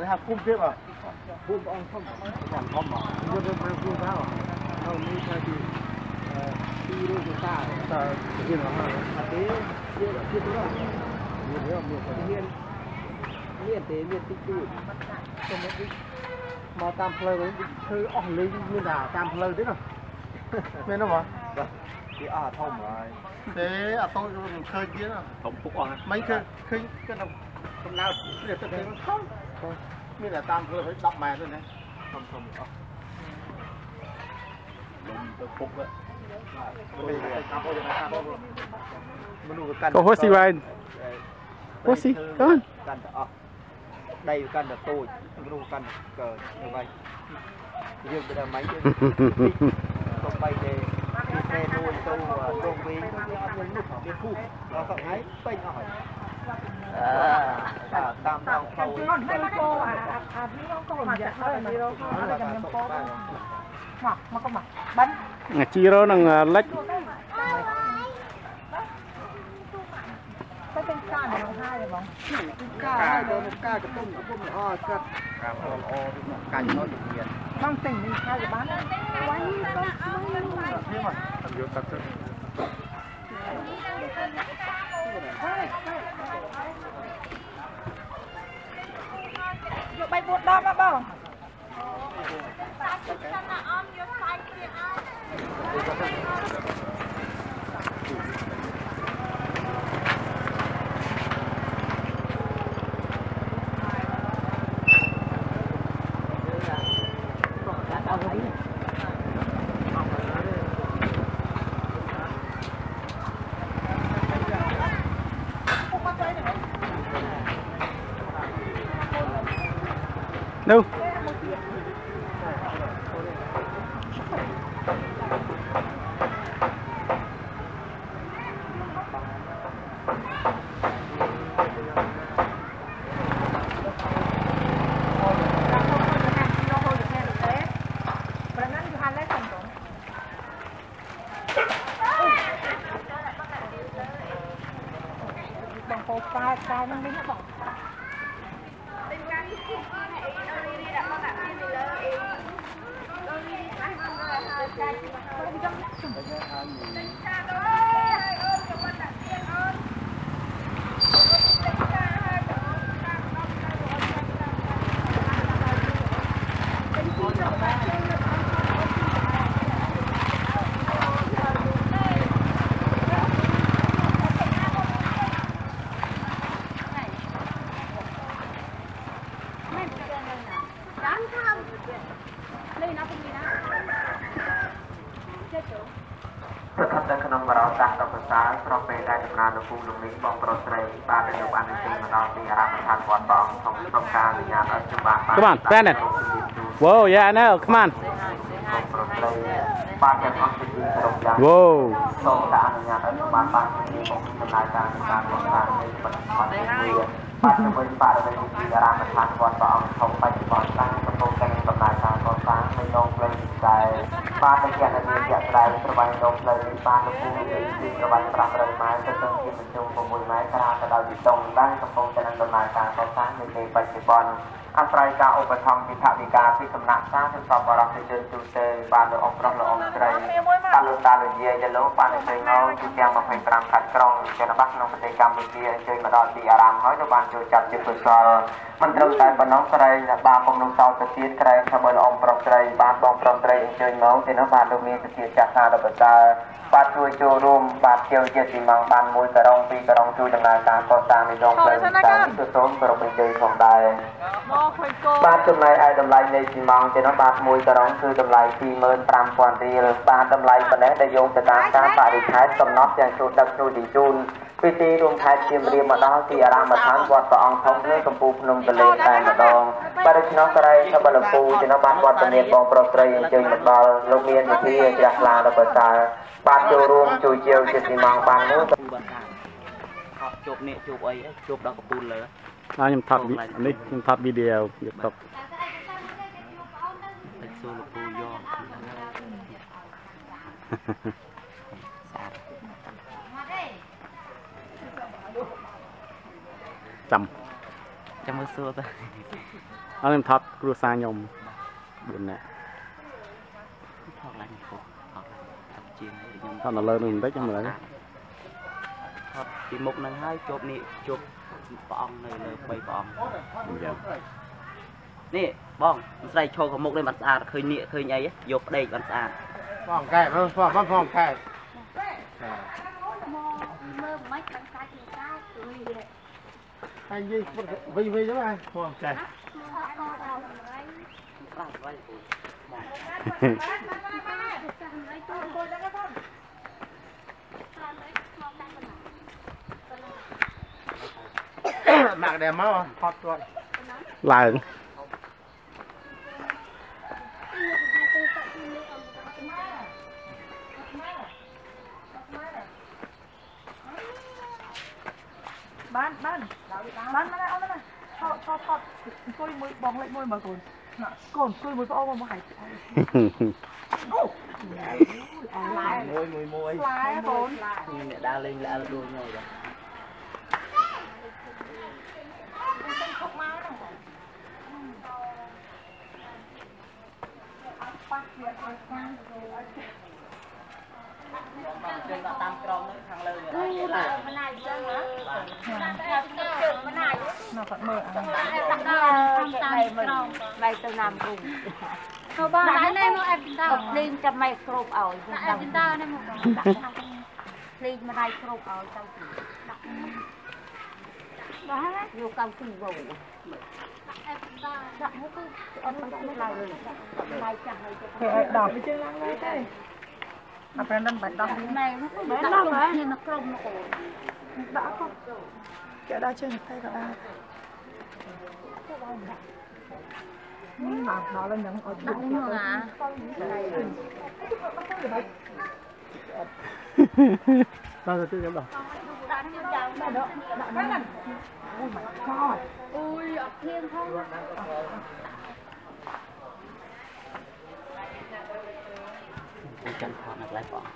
នេះហាគុំទៀតបាទគុំអង្គធំគាត់ធំមកយកទៅប្រគំទៅនៅនេះថាទីទីរូបតាតើមានអត់អត់ទេយកទៀតទៅមានទេមានតិចតួចទៅមកតាមផ្លូវនេះធ្វើអស់លេងមានតែតាមផ្លូវទេណាមែនទេបងគេអស់ធំហើយទេអត់តូចមិនឃើញទៀតធំពុកអស់មិនឃើញគាត់កំណើតនេះទៅធំមានតែតាមផ្លូវ10ម៉ែត្រទេណាធំអស់លំទៅពុកមនុស្សកាន់ហូស៊ីវ៉ៃហូស៊ីកាន់តែអស់ដីកាន់តែតូចមនុស្សកាន់កើតទៅវិញយើងទៅដល់ម៉េចយើងទៅបីទេគេនួយទៅដងវិញយើងអត់មាននោះមានភូដល់សប្តាហ៍ពេញអស់ហើយតាមដងផ្លូវហ្នឹងទៅពោអានេះក៏មិនយ៉ាហើយនេះក៏ខ្ញុំពោមកបានជីរ៉ូនឹងលិចเป็นการของห้าเลยบ้างการโดนการกระตุ้นอ๋อกัดการอ๋อการย้อนเปลี่ยนบ้างสิ่งนี้ใช่หรือบ้างไว้ก็นี่มันทำเยอะตัดเส้นอยู่ใบบัวดอกมาบ้างđâu bằng phố cài nó đứng bỏngแต่ขนมเราจากดอกภาษาเราไปได้ทำงานในภูมินี้บองโปรเตรบ้านในยุคอันนี้มาเราที่อาราธานวัดบองของโครงการงานอัจฉริยะ Come on, Bennett. Whoa, yeah, I know. Come on. บ้านยังอัจฉริยะโครงการ Whoa. โครงการงานอัจฉริยะบ้านที่ของทำงานการโครงการในปัจจุบันนี้บ้านจะเป็นบ้านในยุคที่อาราธานวัดบองของปัจจุบันสร้างประตูการทำงานการก่อสร้างในโรงเพลิงใจบ้านในแก่นนี้อยากได้ประมาณโรงเพลิงบ้านในภูมิที่ประมาณปรับปรุงไม้จะต้องกินเป็นช่วงประมูลไม้กระดาษกระดาษดิบตรงด้านกระโปรงจะนำทำงานการก่อสร้างในปีปัจจุบันอาศัยการอุปถัมภ์พิธาธิการที่กำนัดสร้างจนสอบบริสุทธิ์จุดเตยบ้านในองค์พระองค์ไตรตาลุตาลุเยียจะรู้บ้านในเชียงเอาที่แกมาเป็นปรางขัดกรองจนบักน้องปฏิกรรมวิเชียเจอมาดอนตีอารามน้อยจะบ้านจูจับจุดเปิดซอยมันตรงใจบ้านน้องไตรบ้านปงนุ่งเสาตะเกียบไตรขบวนองค์พระไตรบ้านปงพระไตรเจอน้องที่น้องบ้านตรงนี้ตะเกียบจากนาดอกตาบ้านช่วยโจรวมบ้านเจียวเจียสีมังบ้านมวยกระรองปีกระรองช่วยดำเนินการก่อสร้างในโรงเพลิงการที่ตัวโซนกระรองเป็นเจยของใดบ้านจำไรไอ้ดำไรในสีมังจะน้องบ้านมวยกระรองคือดำไรที่เมินปรามควันเรียบ้านดำไรปนได้ได้โยงจากการปฏิทัยกำนับอย่างชุดดักชูดีจูนพิธีรวมไทยเทียมเรียมมาดองที่อารามมาทานวัดต่อองค์ทองเนื้อกำปูพนมทะเลแต่มาดองปฏิชนกระไรขบลปูจะน้องบ้านวัดตะเนียนบองโปรเตรยังเจอมาดอลโรงเรียนอยู่ที่จักรลาดประสาบ้านโจรวมจูเจียวจะสีมังบ้านนู้นจบเนี่ยจบไอ้จบดอกกระปุนเลยยังทับนี่ยังทับวิดีโอหยุดทับโซลปูยอจចាំមើលសួរទៅអត់ខ្ញុំថតគ្រួសារខ្ញុំ4នាក់ថតឡើងពុកថតជាងខ្ញុំថតនៅលើនឹងបន្តិចចាំមើលថតពីមុខនឹងហើយជប់នេះជប់ព្រះអង្គនៅលើ3ព្រះអង្គអញ្ចឹងនេះបងស្រីឈរកមុខនេះមិនស្អាតឃើញនេះឃើញអីយកផ្ដេកមិនស្អាតផងកែផងកែមើលមិនបានកាច់ទីកាច់ហើយនិយាយវិញទៅហ่าផងកែមកដែរមកថតគាត់ឡើងបានមកអត់ណាថតអង្គុយមួយបងលេខ1មកកូនកូនអង្គុយមួយប្អូនមកហៃអូឡាយមួយឡាយកូនអ្នកដើរលេងល្អដូចnhau vậy ចេញតាមក្រមនេះខាងលើនេះមិនណាយចឹងណាមិនណាយមកគាត់មើលតាមក្រមដៃទៅណាំគុំទៅបងដៃនេះមកអេពីតាភ្លេងចាំមិនគ្រប់ឲ្យអេពីតានេះមកភ្លេងមិនដៃគ្រប់ឲ្យទៅដាក់បាទយកកម្មពីវងអេពីតាដាក់មកគឺអត់ទៅឡើងលើដៃចាស់ហើយគេឲ្យដកជើងឡើងទេអត់ប្រណិនបាច់ដោះណែមកដោះហើយនៅក្រុមមកអូនដាក់ក៏គេដាក់ជើងទៅក៏ដែរមកដល់ឡើងអត់ដាក់នេះមកណាដល់ទៅខ្ញុំដោះដាក់នេះចាំដាក់នេះអូ my god អូយអត់ធៀងផងចាំថតនៅកន្លែងបង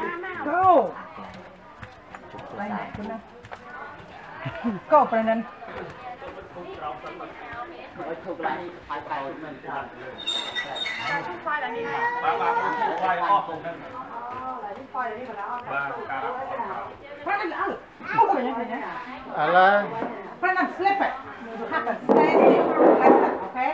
ក៏ប្រណិនឲ្យធ្វើកន្លែងបាយបាយមិនថាបាយឡើងនេះបាយអស់ហ្នឹងបាយនេះក៏ដល់បាទប្រណិនអើប្រណិនប្រណិនឥឡូវប្រណិន slip it you have to stay still like that okay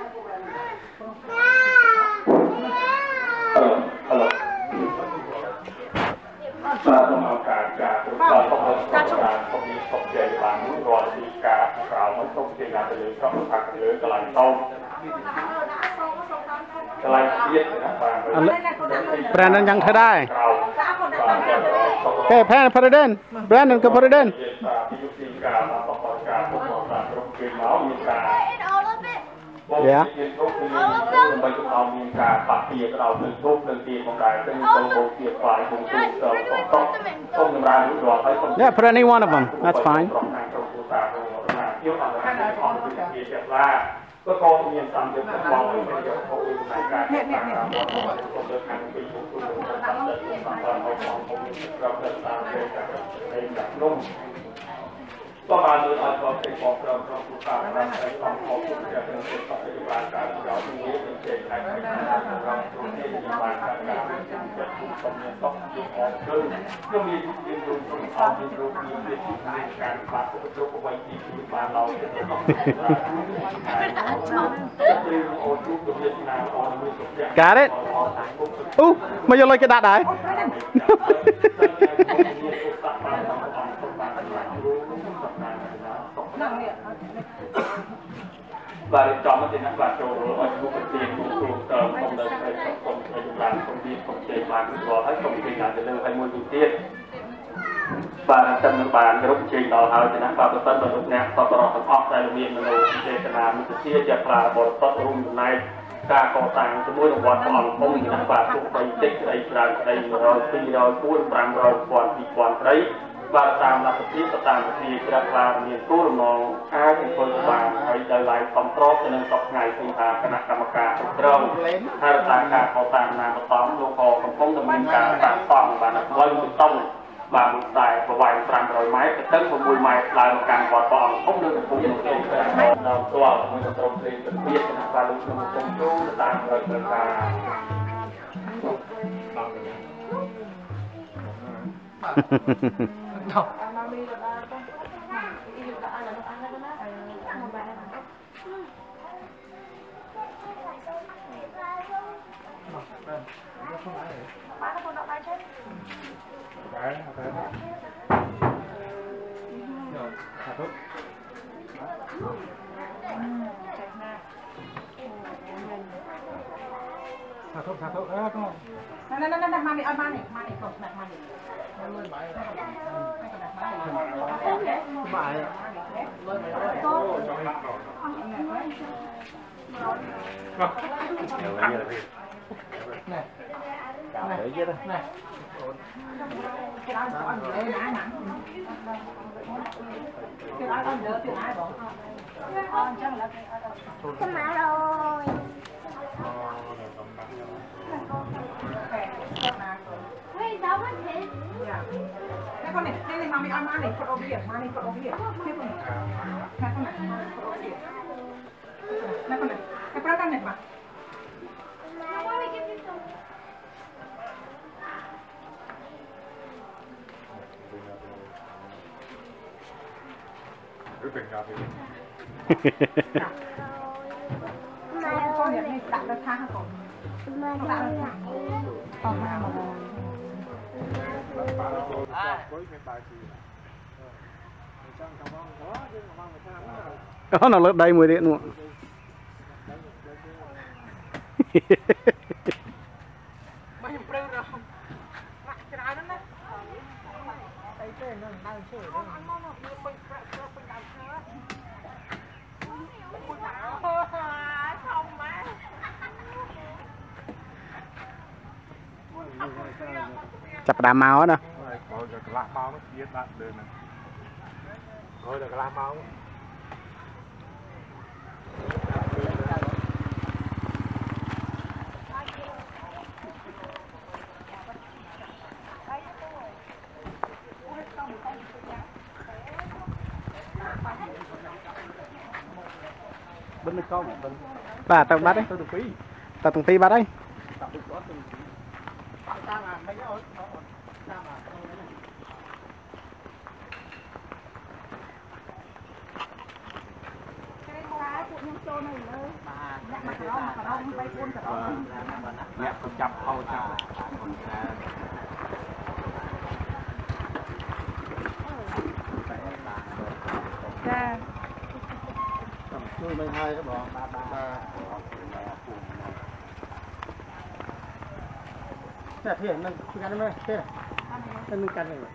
បាទសូមឱកាសការទូតដល់បងប្អូនការผมมีผมใจបានរាល់ពីការក្រៅមកសូមជាការទៅលើក្រុមថាទៅលើកន្លែងតោកន្លែងទៀតណាបាទប្រែនយ៉ាងធ្វើដែរគេផែន President Brandon ក៏ President ពីយុទ្ធការមកបកការពុកបាទគ្រប់គេមកមានការយ៉ាដើម្បីឲ្យមានការបាក់ពីក្រៅនឹងទុកនឹងទីផងដែរซึ่งចូលបូជាផ្លាយបូជាសូមសម្រាប់រួចរាល់ហើយសូម Yeah, put any one of them. That's fine. ខ្ញុំអត់បានអត់ជាជាឡាក៏ក៏មានតាមយកទៅបងឲ្យយកទៅផ្នែកការនេះសូមលើកខាងពីពុកទៅតាមទៅតាមទៅបងខ្ញុំប្រាប់ទៅតាមទៅតែដាក់នំก็มาดูเอาความเป็นของเราเราผู้การเราใช้ความของผู้จะเป็นเป็นปฏิบัติการเราตรงนี้เป็นเจตนาของเราตรงนี้ปฏิบัติการเราจะถูกต้องเนี่ยต้องถูกออกคือก็มียืนดูตรงเอายืนดูมีเรื่องที่การปฏิบัติตัวเอาไว้ที่ที่บ้านเราจะต้องจะเป็นโอ้ทุกตัวเวียดนามโอ้มีสุดยอด Got it? មកយកលុយគេដាក់ដែរបាទចំមកទីណាបាទចូលឲ្យលោកប្រធានគ្រូទៅខ្ញុំនៅក្នុងក្រុមជំនាញក្រុមទីក្រុមជ័យបានរួចហើយក្រុមជ័យណាទៅលើហើយមួយទូទៀតបាទតែនឹងបានគ្រប់ជ័យដល់ហើយទីណាបាទប្រសិនបើលោកអ្នកសតរទាំងអស់ដែលមានមនោចេតនាមុខជាជាផ្លាបរិសុទ្ធរួមចំណែកការកសាងជាមួយនឹងវត្តព្រះអង្គគង់ទីណាបាទទុកបីតិចស្ដីច្រើនស្ដី100 200 400 500 1000 2000ត្រីបាទតាមលទ្ធភាពតាមវិធីជ្រះថ្លាមានគោលរំងអាចធ្វើបានហើយដោយឡែកគ្រប់គ្រងទៅនឹងសពថ្ងៃគឺថាគណៈកម្មការគ្រប់គ្រងហើយតាមការកសាងណាបតំលោកក៏កំពុងតែមានការសាងសង់បានផ្លូវបេតុងបាទមួយខ្សែប្រវែង500ម៉ែត្រទឹក6ម៉ែត្រឡើងមកកាន់វត្តព្រះអង្គធំលើកំពង់នោះដល់ផ្ទាល់មួយក្រុមព្រេងទឹកទៀតគណៈបាលលោកក្នុងកំពង់ទូតាមរយត្រូវការsatu nah mami mani kok nak mani Cái con này mami ăn mani kok over here, mani kok over here. Cái con này. Cái con này kok over here. Cái con này. Cái peratan này, Pak. Con này đặt ra thang hả con? Đặt ra thang. Con mà có nào lớp đây 10 điện luôn. Chập đàm màu đó. Rồi cái lá máu nó biết bạn đường này. Rồi cái lá máu. Bên này con bên. Bà tao bắt đấy. Tao từng phi bắt đấy. Nhạc chập hầu chập. Nuôi 12 các bạn. Thế thì nâng cân này thế này. Nâng cân này.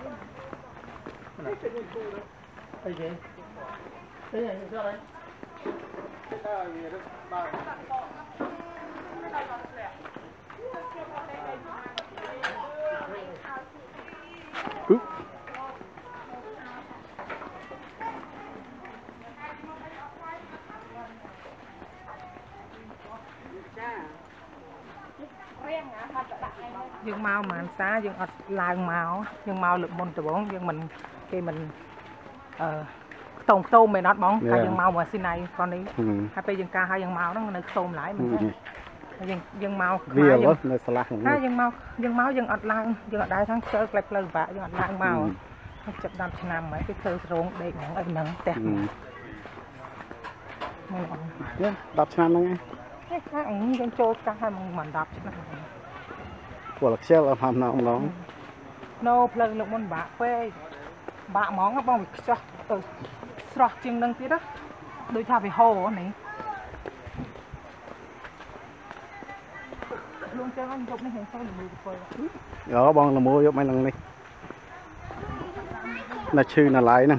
Cái gì? Cái này sao đấy? Dương mau mà anh xá dương ọt lang mau dương mau lực môn từ bốn dương mình khi mình tôm tôm mày nót bóng hai dương mau mà xin này con đi hai bây dương ca hai dương mau nó tôm lại mình dương mau hai dương mau dương ọt lang dương ọt đai tháng chơi lẹp lơ vạ dương ọt lang mau chụp đam nằm mấy cái thơ rốn để những ơi nắng tẹt đập chăn nó nghe anh dân châu ca hai mình đập chứ của lạc xel làm hàm nào ông đó no plug lục môn bạ món các bông cho sọt chừng nâng tí đó đôi cha phải hồ này luôn cho anh chụp này hình sao mình phơi đó bông là mua giúp mấy lần đi là chư là lại nè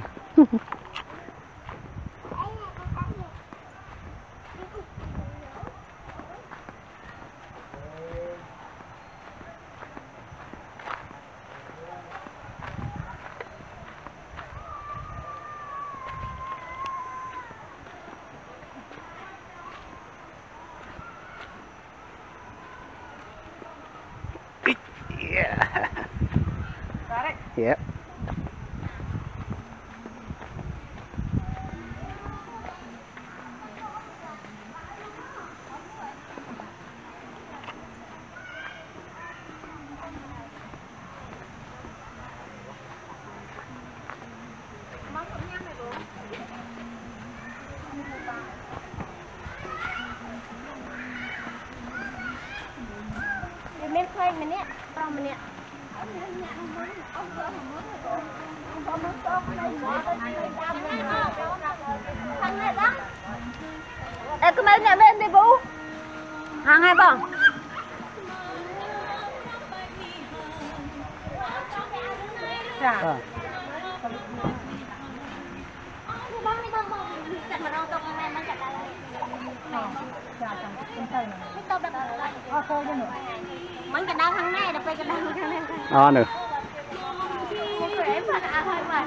Got it. Yeah. Mình khơi mình nè, tao mình nè. Thằng này đó. Ê, cái mấy này bên đi Vũ. Hàng hai bông. Dạ. Bông đi bông bông. Chặt mà đâu tao con em nó chặt lại. Dạ, chẳng có tay này. Cái tao đặt lại. Thôi nữa. Mấy cái đau thằng này, đập cái đau thằng này. Nữa. Em phải ăn thôi mà.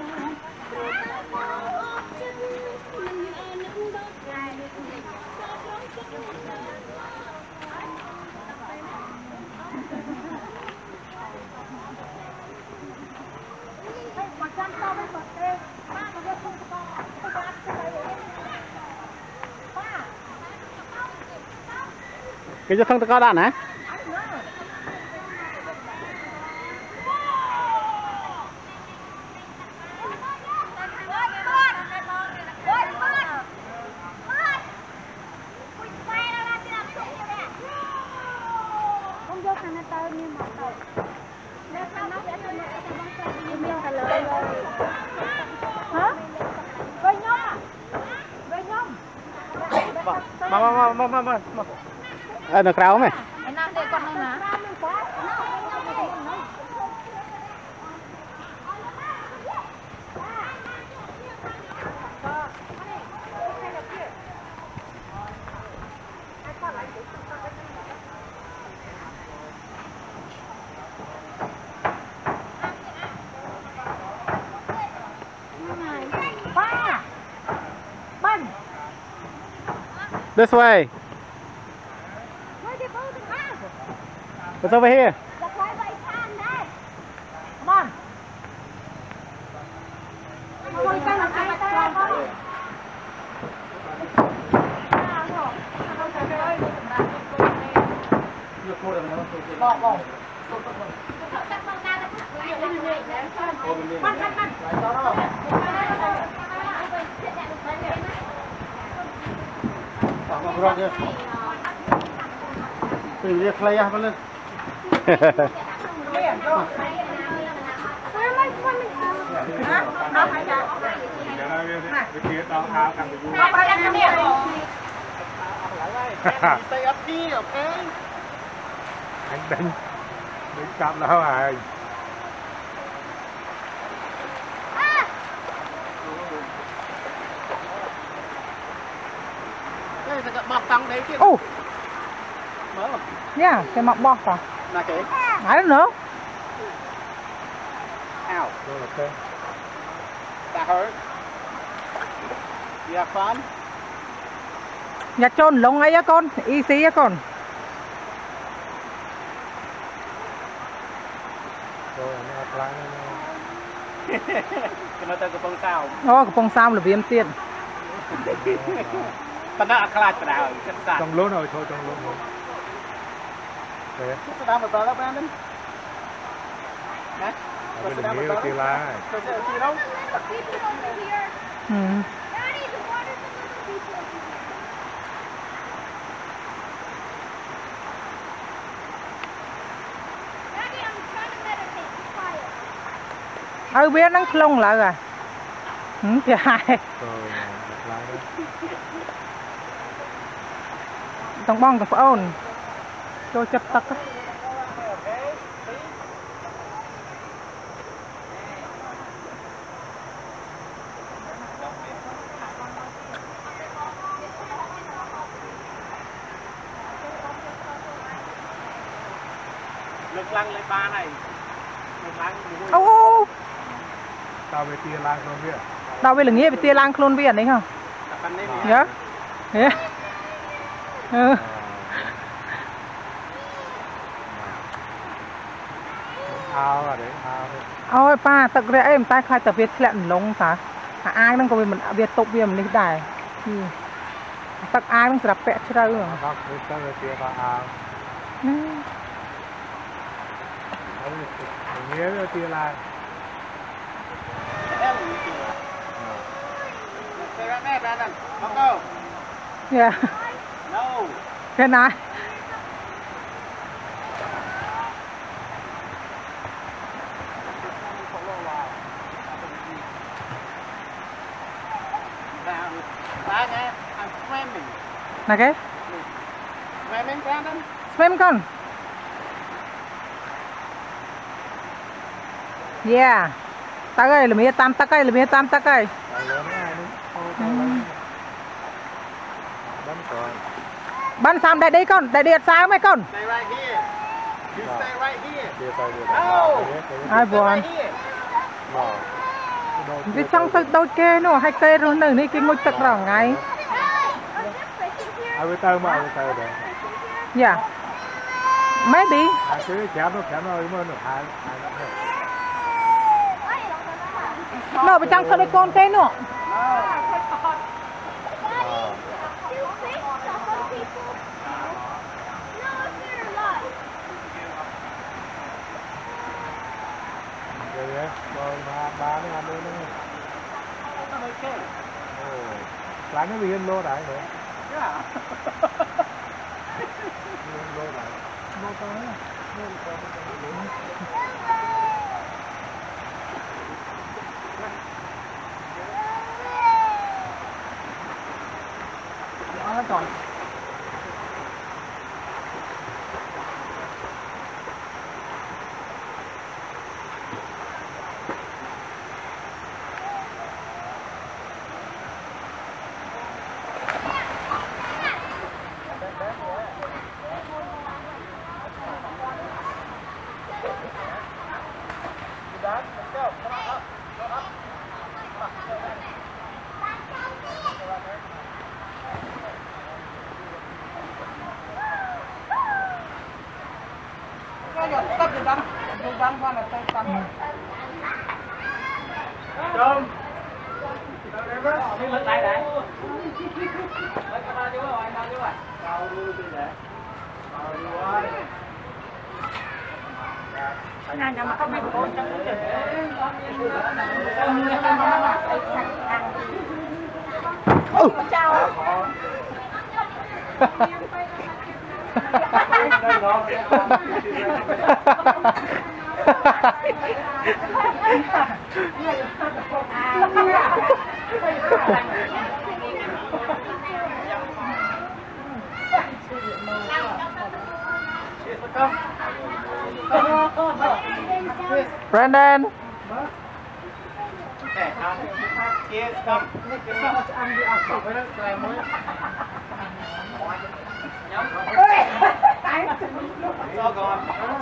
Cái cho không có đạn hả? Không vô thằng này tao như một tao. Nếu thằng nó sẽ tao băng tao như miêu thằng lời rồi. Hả? Với nhóm à? Với nhóm. Mà. Nó kéo mày. Anh làm đây con này hả? This way. It's over here. Come on. Lihat layah balik. Stay up here, okay? Anh đánh cặp là rồi. Đây là bọc tăng đấy chứ. Oh, Mở rồi. yeah, cái mọc bọt à? Là cái. I don't know. Ow. Okay. That hurt. You have fun? Nhà trôn lông ấy á con, easy á con. Rồi nó apply Cái nó tới cái bông sao. Ô, cái bông sao là viêm tiền. Tao đã khai vào đào chất sạn. trong lúa rồi thôi, trong lúa rồi. Đấy. Sit down with brother Brandon. Hả? Cái đừng nghĩ là kia lá. Có sẽ ở đâu? Ừ. Ở bên nó lông lại rồi. Thì hai. Rồi apply đó. Tông bong tông ôn. Cho chất tắc á. Lực lăng lên ba này. Lực lăng. Ô. Tao về tia lang không biết. Đâu bây là nghĩa về tia lang clone biển đấy không? Dạ. Dạ. ao à đấy ao ôi pa tật rẽ em tai khai tập Việt lẹn lông hả ai đang có mình Việt tục Việt mình đài tật ai đang sập pẹ chơi rồi nó cứ tới kia vào ao nghĩa là kia là yeah cái này là cái swim con yeah ta ơi là mấy tam ta ơi là mấy tam ta ơi bắn sam đại đi con đại điện sao mấy con ai buồn vì trong thực đôi kê nó hay kê rồi nè này cái ngôi tật rồi ngay ai với tao mà ai với tao đấy yeah maybe cái kéo nó mà nó hai nó bị trăng thôi con kê nữa rồi rồi ba nó ăn luôn nữa lá nó bị yên lô đại nữa lô đại lô to nữa nó còn Brandon. Cheers, come. Cho con.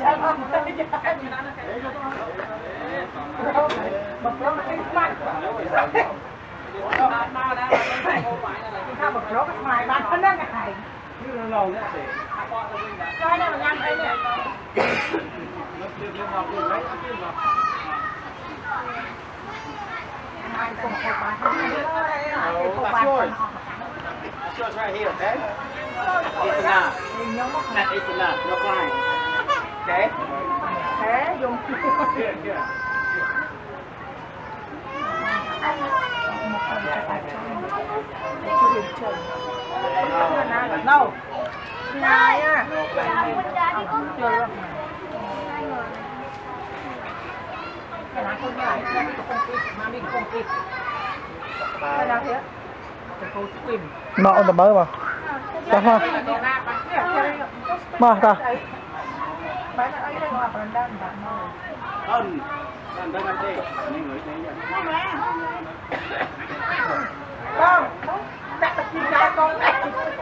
That's yours. That's yours right here, okay? It's enough. That is enough. No crying. Okay? Good, good. No. Nó on the mới mà. Chắc ha. Mà ta. Con, đặt tập gì ra con này.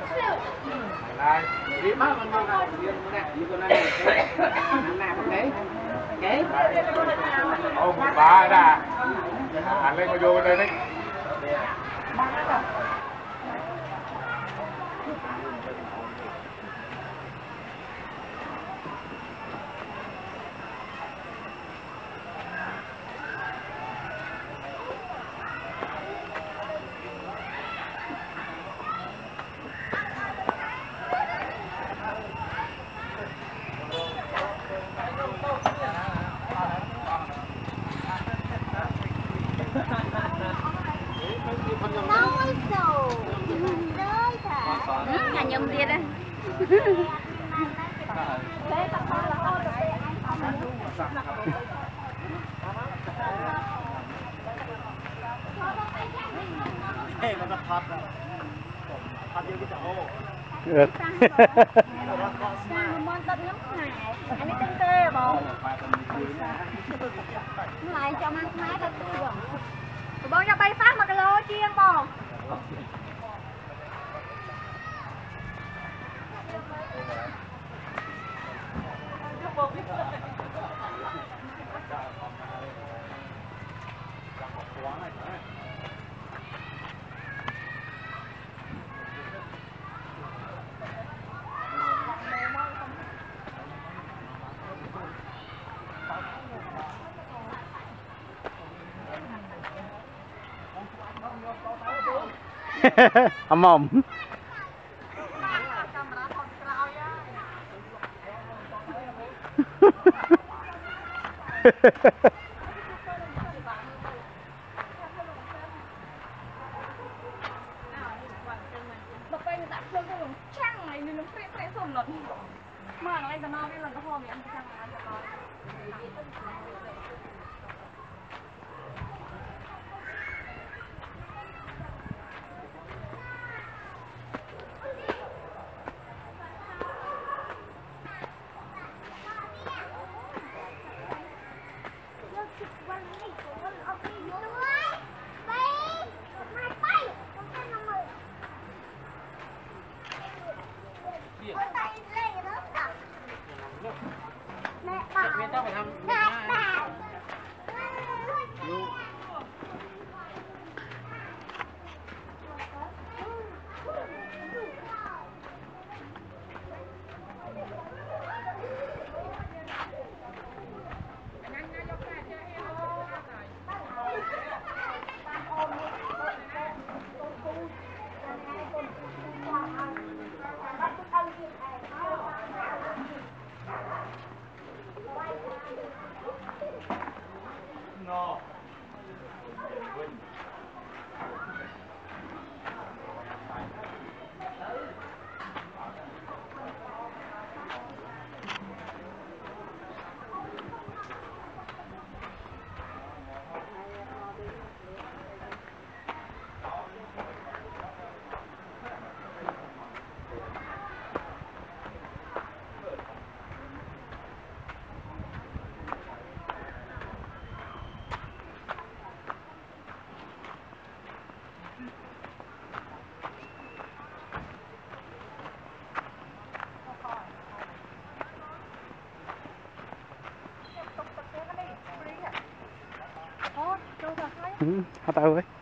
Đi má con nè, đi con này. Nè con đấy. Okay. Ô, một bà đã. Anh lên cô vô đây đấy. lại cho mang máy cho tôi rồi. Bọn cho bay phát mà cái lô chiên bò. Mom. Bậc anh đã chơi cái lồng trăng này nên nó phê sồn lận. Mà nó anh ta nói cái lần nó hôm thì anh trăng là anh ta nói. Hả tao ơi.